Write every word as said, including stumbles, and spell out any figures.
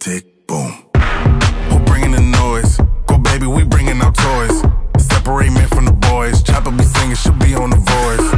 tick, boom. Who bringing the noise? Go baby, we bringing our toys. Separate men from the boys. Chopper be singing, she'll be on the voice.